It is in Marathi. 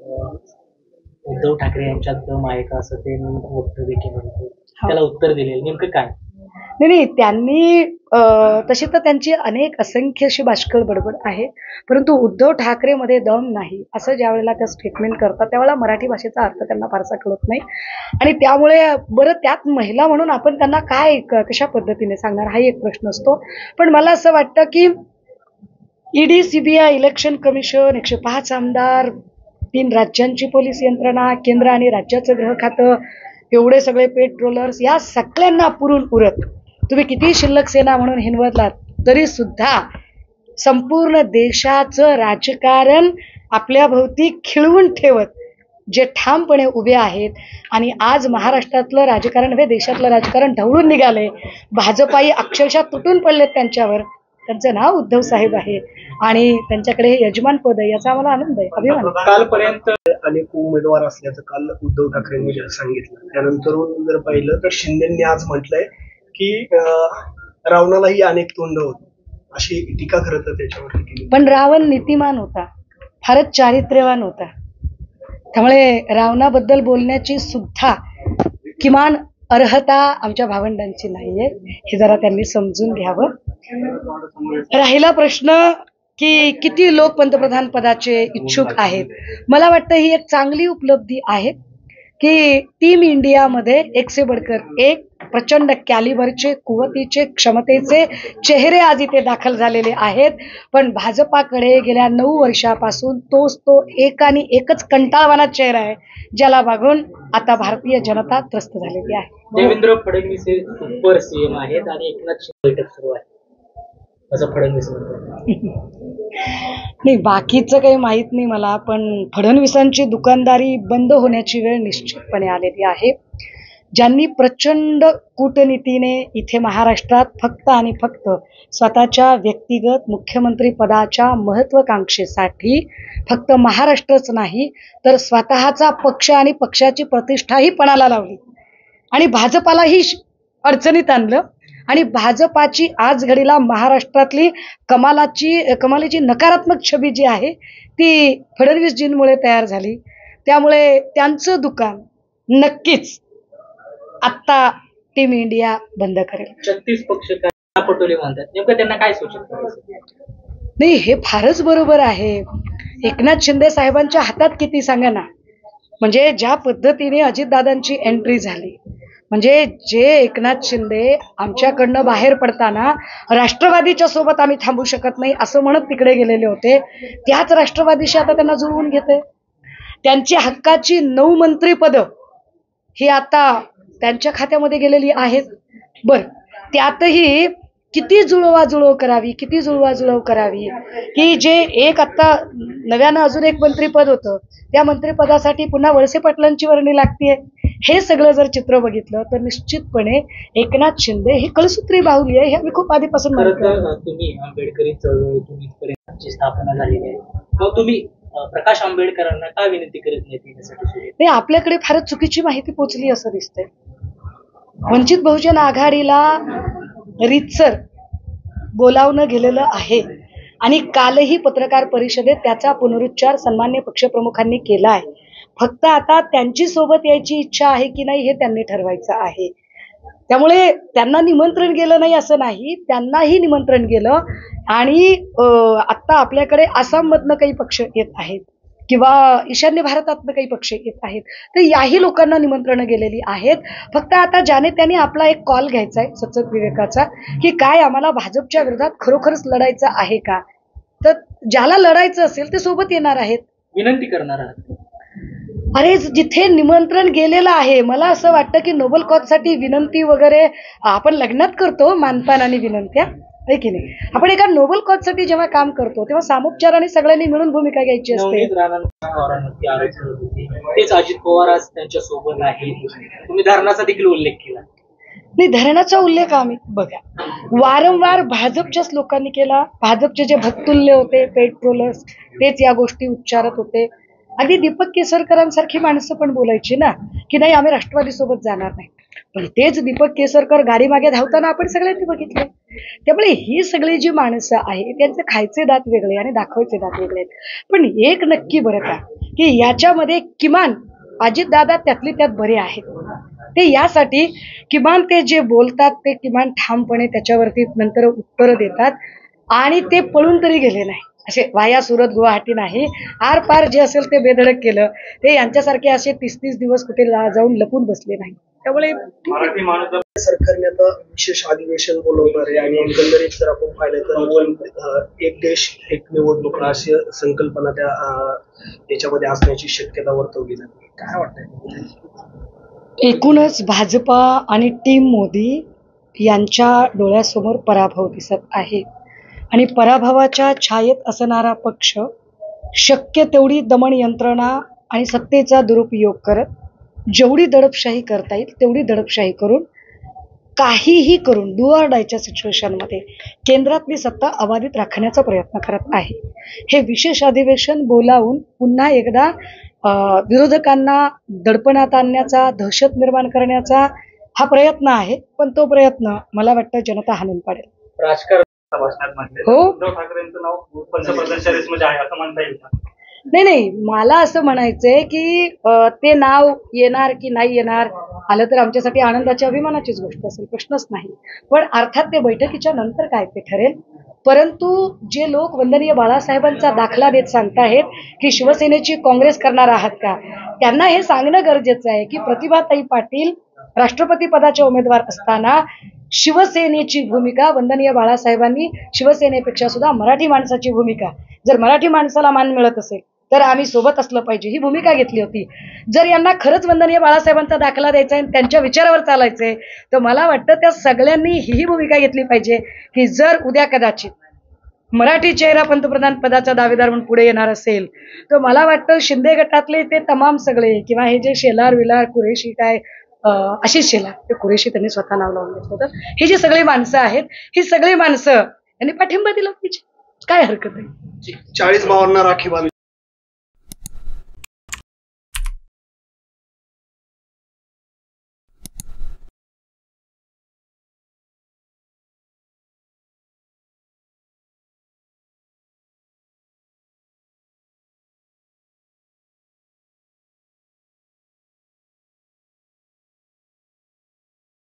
उद्धव ठाकरे यांच्यात दम आहे का असं ते वक्तव्य केलं होतं. त्याला उत्तर दिलेलं नेमकं काय? नाही त्यांनी तशी तर त्यांची अनेक असंख्य अशी बाष्कळ बडबड आहे, परंतु उद्धव ठाकरेमध्ये दम नाही असं ज्या वेळेला त्या स्टेटमेंट करतात त्यावेळेला मराठी भाषेचा अर्थ त्यांना फारसा कळत नाही. आणि त्यामुळे बरं त्यात महिला म्हणून आपण त्यांना काय कशा पद्धतीने सांगणार हाही एक प्रश्न असतो. पण मला असं वाटतं की ईडी, सीबीआय, इलेक्शन कमिशन, 105 आमदार, 3 राज्यांची पोलीस यंत्रणा, केंद्र आणि राज्याचं गृह खातं, एवढे सगळे पेट्रोलर्स, या सगळ्यांना पुरून उरत तुम्ही किती शिल्लक सेना म्हणून हिनवतलात तरी सुद्धा संपूर्ण देशाचं राजकारण आपल्या भोवती खिळवून ठेवत जे ठामपणे उभे आहेत आणि आज महाराष्ट्रातलं राजकारण हे देशातलं राजकारण ढवळून निघालंय, भाजपाई अक्षरशः तुटून पडलेत त्यांच्यावर. त्यांचं नाव उद्धव साहेब आहे आणि त्यांच्याकडे हे यजमान पद आहे, याचा आम्हाला आनंद आहे, अभिमान. कालपर्यंत अनेक उमेदवार असल्याचं काल उद्धव ठाकरेंनी सांगितलं. त्यानंतर जर पाहिलं तर शिंदेंनी आज म्हटलंय की रावणालाही अनेक तोंड होती, अशी टीका खरं तर त्याच्यावर केली. पण रावण नीतिमान होता, फारच चारित्र्यवान होता, त्यामुळे रावणाबद्दल बोलण्याची सुद्धा किमान अर्हता आमच्या भावंडांची नाहीये, हे जरा त्यांनी समजून घ्यावं. राहिला प्रश्न की किती लोक पंतप्रधान पदाचे इच्छुक आहेत, मला वाटतं ही एक चांगली उपलब्धी आहे की टीम इंडियामध्ये एक से बढ़कर एक प्रचंड कॅलिबरचे, कुवतीचे, क्षमतेचे चेहरे आज इथे दाखल झालेले आहेत. पण भाजपाकडे गेल्या 9 वर्षापासून तो एक आणि एकच कंटाळवाना चेहरा आहे, ज्याला बघून आता भारतीय जनता त्रस्त झालेली आहे. देवेंद्र फडणवीस हे सुपर सीएम आहेत आणि एकनाथ शिंदे बैठक सुरू आहे असं फडणवीस म्हणतात. नाही, बाकीचं काही माहित नाही मला, पण फडणवीसांची दुकानदारी बंद होण्याची वेळ निश्चितपणे आलेली आहे. ज्यांनी प्रचंड कूटनीतीने इथे महाराष्ट्रात फक्त आणि फक्त स्वतःच्या व्यक्तिगत मुख्यमंत्री पदाच्या महत्वाकांक्षेसाठी फक्त महाराष्ट्रच नाही तर स्वतःचा पक्ष आणि पक्षाची प्रतिष्ठाही पणाला लावली आणि भाजपालाही अडचणीत आणलं आणि भाजपाची आज घडीला महाराष्ट्रातली कमालीची नकारात्मक छबी जी आहे ती फडणवीसजींमुळे तयार झाली. त्यामुळे त्यांचं दुकान नक्कीच आता टीम इंडिया बंद करेल. 36 पक्ष पटोले म्हणतात, नेमकं त्यांना काय सूचित नाही, हे फारच बरोबर आहे. एकनाथ शिंदे साहेबांच्या हातात किती सांगा ना, म्हणजे ज्या पद्धतीने अजितदादांची एंट्री झाली, म्हणजे जे एकनाथ शिंदे आमच्याकडनं बाहेर पडताना राष्ट्रवादीच्या सोबत आम्ही थांबू शकत नाही असं म्हणत तिकडे गेलेले होते, त्याच राष्ट्रवादीशी आता त्यांना जुळवून घेते. त्यांची हक्काची 9 मंत्रीपदं ही आता त्यांच्या खात्यामध्ये गेलेली आहेत. बर, त्यातही किती जुळवाजुळव करावी की जे एक आता नव्यानं अजून एक मंत्रीपद होतं, त्या मंत्रिपदासाठी पुन्हा वळसे पाटलांची वर्णी लागतीये. हे सगळं जर चित्र बघितलं तर निश्चितपणे एकनाथ शिंदे ही कळसूत्री बाहुली आहे, हे आम्ही खूप आधीपासून म्हणतो. तुम्ही आंबेडकरी चळवळीतून इथपर्यंतची स्थापना झालेली आहे, मग तुम्ही प्रकाश आंबेडकरांना का विनंती करत नाही? आपल्याकडे फारच चुकीची माहिती पोचली असं दिसतंय. वंचित बहुजन आघाडीला रीतसर बोलावणं गेलेलं आहे आणि कालही पत्रकार परिषदेत त्याचा पुनरुच्चार सन्मान्य पक्षप्रमुखांनी केला आहे. फक्त आता त्यांची सोबत यायची इच्छा आहे की नाही हे त्यांनी ठरवायचं आहे. त्यामुळे त्यांना निमंत्रण गेलं नाही असं नाही, त्यांनाही निमंत्रण गेलं आणि आता आपल्याकडे आसाममधनं काही पक्ष येत आहेत किंवा ईशान्य भारतातनं काही पक्ष येत आहेत, तर याही लोकांना निमंत्रणं गेलेली आहेत. फक्त आता ज्याने त्यांनी आपला एक कॉल घ्यायचा आहे सचक विवेकाचा की काय आम्हाला भाजपच्या विरोधात खरोखरच लढायचं आहे का, तर ज्याला लढायचं असेल ते सोबत येणार आहेत, विनंती करणार आहात. अरे जिथे निमंत्रण गेलेलं आहे, मला असं वाटतं की नोबल कॉजसाठी विनंती वगैरे आपण लग्नात करतो मानपान आणि विनंत्या, आहे की नाही. आपण एका नोबल कॉजसाठी जेव्हा काम करतो तेव्हा सामोपचाराने सगळ्यांनी मिळून भूमिका घ्यायची असते. तेच अजित पवार आज त्यांच्या सोबत आहे, तुम्ही धरणाचा देखील उल्लेख केला. नाही, धरणाचा उल्लेख आम्ही बघा वारंवार भाजपच्याच लोकांनी केला. भाजपचे जे भक्तुल्य होते पेट्रोलर्स तेच या गोष्टी उच्चारत होते. अगदी दीपक केसरकरांसारखी माणसं पण बोलायची ना की नाही आम्ही राष्ट्रवादी सोबत जाणार नाही. पण तेच दीपक केसरकर गाडी मागे धावताना आपण सगळ्यांनी बघितले. त्यामुळे ही सगळी जी माणसं आहेत त्यांचे खायचे दात वेगळे आणि दाखवायचे दात वेगळे आहेत. पण एक नक्की बरं का की याच्यामध्ये किमान अजितदादा त्यातली त्यात बरे आहेत. ते यासाठी किमान ते जे बोलतात ते किमान ठामपणे त्याच्यावरती नंतर उत्तरं देतात आणि ते पळून तरी गेले नाही. असे वाया सुरत गुवाहाटी नाही, आर पार जे असेल ते बेधडक केलं. ते यांच्यासारखे असे 30-30 दिवस कुठे जाऊन लपून बसले नाही. त्यामुळे मराठी माणूस सरकारने आता विशेष अधिवेशन बोलवणार आहे आणि एकंदरीत जर आपण पाहिलं तर एक देश एक निवडणूक अशी संकल्पना त्याच्यामध्ये असण्याची शक्यता वर्तवली जाते. काय वाटतंय? एकूणच भाजपा आणि टीम मोदी यांच्या डोळ्यासमोर पराभव दिसत आहे आणि पराभवाच्या छायेत असणारा पक्ष शक्य तेवढी दमन यंत्रणा आणि सत्तेचा दुरुपयोग करत जेवढी दडपशाही करता येईल तेवढी दडपशाही करून काहीही करून डू ऑर डायच्या सिच्युएशनमध्ये केंद्रातली सत्ता अबाधित राखण्याचा प्रयत्न करत आहे. हे विशेष अधिवेशन बोलावून पुन्हा एकदा विरोधकांना दडपणात आणण्याचा, दहशत निर्माण करण्याचा हा प्रयत्न आहे. पण तो प्रयत्न मला वाटतं जनता हाणून पाडेल. राजकारण भाषणात म्हटले हो. उद्धव ठाकरेंचं नाव पंतप्रधान रेसमध्ये आहे असं म्हणता येईल का? नाही, मला असं म्हणायचंय की ते नाव येणार की नाही येणार आलं तर आमच्यासाठी आनंदाची अभिमानाचीच गोष्ट असेल, प्रश्नच नाही. पण अर्थात ते बैठकीच्या नंतर काय ते ठरेल. परंतु जे लोक वंदनीय बाळासाहेबांचा दाखला देत सांगताहेत की शिवसेनेची काँग्रेस करणार आहात का, त्यांना हे सांगणं गरजेचं आहे की प्रतिभाताई पाटील राष्ट्रपती पदाचे उमेदवार असताना शिवसेनेची भूमिका वंदनीय बाळासाहेबांनी शिवसेनेपेक्षा सुद्धा मराठी माणसाची भूमिका, जर मराठी माणसाला मान मिळत असेल तर आम्ही सोबत असलं पाहिजे ही भूमिका घेतली होती. जर यांना खरंच वंदनीय बाळासाहेबांचा दाखला द्यायचा आहे त्यांच्या विचारावर चालायचंय तर मला वाटतं त्या सगळ्यांनी ही भूमिका घेतली पाहिजे की जर उद्या कदाचित मराठी चेहरा पंतप्रधान पदाचा दावेदार म्हणून पुढे येणार असेल तर मला वाटतं शिंदे गटातले ते तमाम सगळे किंवा हे जे शेलार विलार कुरेशी काय आशिष शेलार ते कुरेशी त्यांनी स्वतः नाव लावून घेतलं होतं, ही जी सगळी माणसं आहेत ही सगळी माणसं यांनी पाठिंबा दिला पाहिजे. काय हरकत आहे? 40 भावांना राखी बांधली.